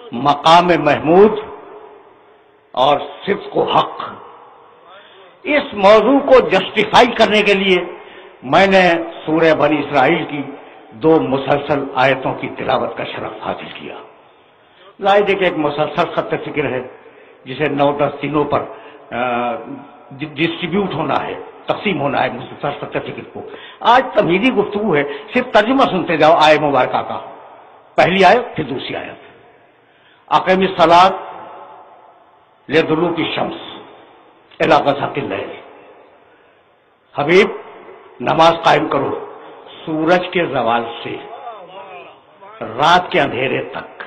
مقام محمود اور صدق و حق، اس موضوع کو جسٹیفائی کرنے کے لیے میں نے سورہ بنی اسرائیل کی 2 مسلسل آیتوں کی تلاوت کا شرف حاصل کیا۔ ظاہر ہے کہ ایک مسلسل خط فکر ہے جسے 9-10 دنوں پر ڈسٹریبیوٹ ہونا ہے، تقسیم ہونا ہے مسلسل خط فکر کو۔ آج تمہیدی گفتگو ہے، صرف ترجمہ سنتے جاؤ آئے مبارکہ کا، پہلی آیت پھر دوسری آیت۔ اقیم الصلاۃ لدلوک الشمس الی غسق اللیل، حبیب نماز قائم کرو سورج کے زوال سے رات کے اندھیرے تک۔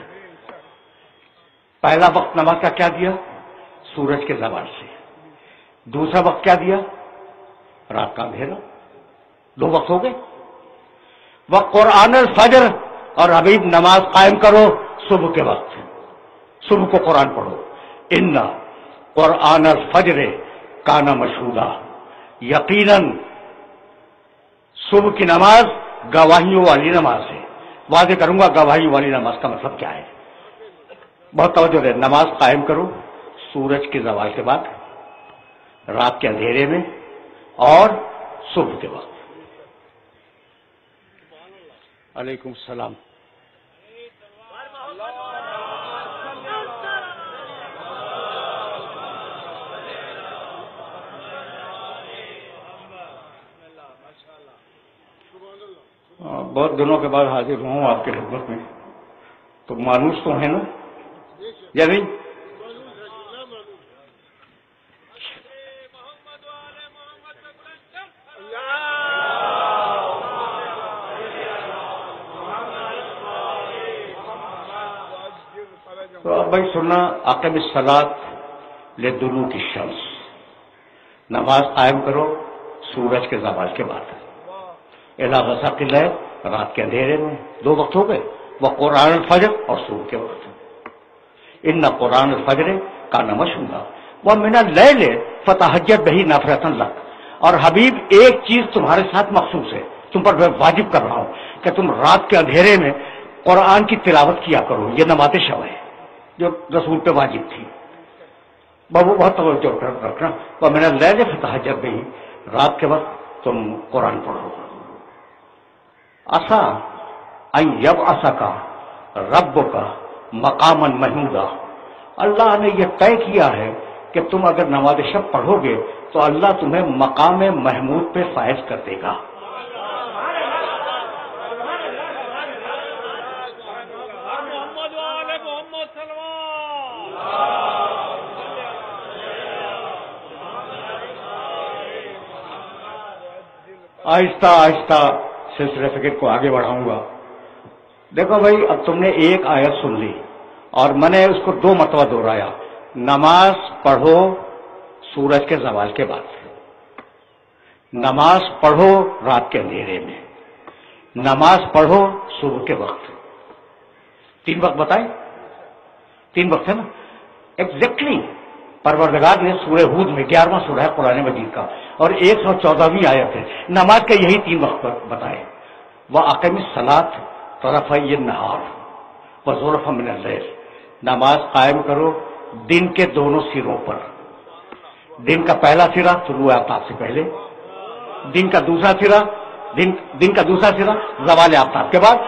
پہلا وقت نماز کا کیا دیا؟ سورج کے زوال سے۔ دوسرا وقت کیا دیا؟ رات کا اندھیرا۔ 2 وقت ہو گئے۔ وقرآن الفجر، اور حبیب نماز قائم کرو صبح کے وقت، صبح کو قرآن پڑھو۔ ان قرآن الفجر کان مشہودا، یقیناً صبح کی نماز گواہیوں والی نماز ہے۔ واضح کروں گا گواہی والی نماز کا مطلب کیا ہے، بہت توجہ دے۔ نماز قائم کرو سورج کے زوال کے بعد، رات کے اندھیرے میں اور صبح کے وقت۔ علیکم السلام۔ بہت دنوں کے بعد حاضر ہوں آپ کی خدمت میں، تو مانوس تو ہیں نا یا نہیں؟ تو اب بھائی سننا، اقیم الصلاۃ لدلوک الشمس، نماز قائم کرو سورج کے زوال کے بعد، الی غسق اللیل، رات کے اندھیرے میں۔ 2 وقت ہو گئے، وقرآن الفجر، اور صبح کے وقت۔ ان قرآن الفجر کان مشہودا ومن اللیل فتہجد بہ نافلۃ لک، اور حبیب ایک چیز تمہارے ساتھ مخصوص ہے، تم پر میں واجب کر رہا ہوں کہ تم رات کے اندھیرے میں قرآن کی تلاوت کیا کرو۔ یہ نماز شب ہے جو رسول پہ واجب تھی، بہت توجہ رکھنا۔ ومن اللیل فتہجد بہ، رات کے وقت تم قرآن پڑھو۔ عسیٰ ان یبعثک ربک مقاما محمودا، اللہ نے یہ طے کیا ہے کہ تم اگر نماز شب پڑھو گے تو اللہ تمہیں مقام محمود پہ فائز کر دے گا۔ آہستہ آہستہ سلسلہ فکر کو آگے بڑھاؤں گا۔ دیکھو بھائی، اب تم نے ایک آیت سن لی اور میں نے اس کو 2 مرتبہ دہرایا، نماز پڑھو سورج کے زوال کے بعد، نماز پڑھو رات کے اندھیرے میں، نماز پڑھو صبح کے وقت۔ 3 وقت بتائے، 3 وقت ہے نا ایگزیکٹلی۔ پروردگار نے سورہ ہود میں 11واں سورہ ہے قرآن مجید کا اور 114ویں آیت ہے، نماز کے یہی 3 وقت بتائے۔ وَأَقِمِ الصَّلَاةَ طَرَفَيِ النَّهَارِ وَزُلَفًا مِنَ اللَّيْلِ، نماز قائم کرو دن کے دونوں سروں پر۔ دن کا پہلا سرا طلوع آفتاب سے پہلے، دن کا دوسرا سرا زوال آفتاب کے بعد۔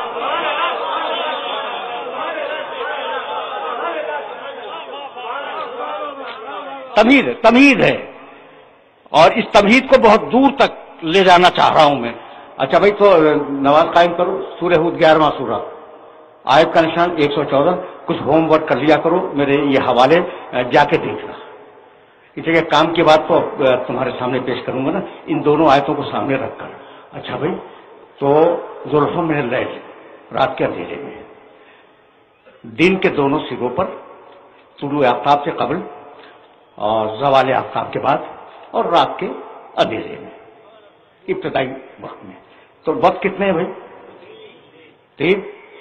تمہید ہے، اور اس تمہید کو بہت دور تک لے جانا چاہ رہا ہوں میں۔ اچھا بھائی، تو نماز قائم کرو، سورہ ہود 11واں سورہ، آیت کا نشان 114۔ کچھ ہوم ورک کر لیا کرو، میرے یہ حوالے جا کے دیکھنا۔ اس لیے کام کی بات تو تمہارے سامنے پیش کروں گا نا، ان دونوں آیتوں کو سامنے رکھ کر۔ اچھا بھائی، تو زلفا من اللیل، رات کے اندھیرے میں، دن کے دونوں سروں پر، طلوع آفتاب سے قبل اور زوال آفتاب کے بعد، اور رات کے اندھیرے میں، ابتدائی وقت میں۔ تو وقت کتنے ہیں بھائی؟ 3۔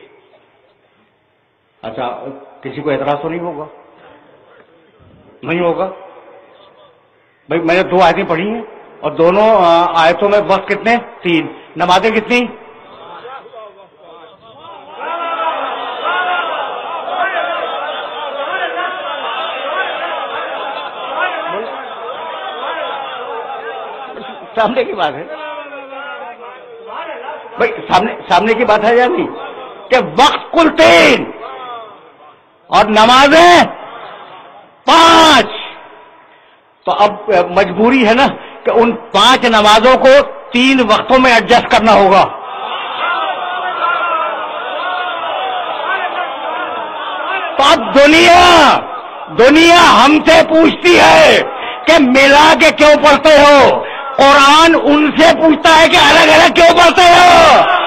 اچھا، کسی کو اعتراض تو نہیں ہوگا؟ نہیں ہوگا بھائی، میں نے 2 آیتیں پڑھی ہیں اور دونوں آیتوں میں وقت کتنے؟ 3۔ نمازیں کتنی؟ سامنے کی بات ہے بھائی، سامنے کی بات ہے یا نہیں کہ وقت کل 3 اور نمازیں 5. تو اب مجبوری ہے نا کہ ان 5 نمازوں کو 3 وقتوں میں ایڈجسٹ کرنا ہوگا. تو اب دنیا ہم سے پوچھتی ہے کہ ملا کے کیوں پڑھتے ہو؟ قرآن ان سے پوچھتا ہے کہ الگ الگ کیوں پڑھتے ہو؟